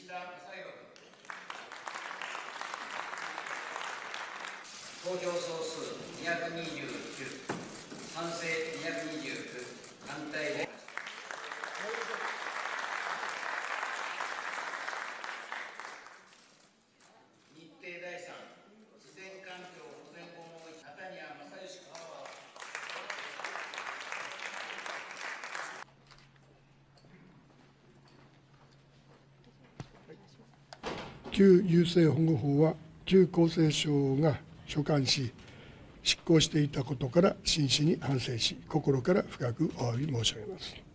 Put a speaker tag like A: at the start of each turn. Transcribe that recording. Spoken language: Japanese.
A: 田正宏君。投票総数229、賛成229、反対0。日程第3、自然環境保全顧問中谷正義君。
B: 旧優生保護法は旧厚生省が所管し、執行していたことから真摯に反省し、心から深くお詫び申し上げます。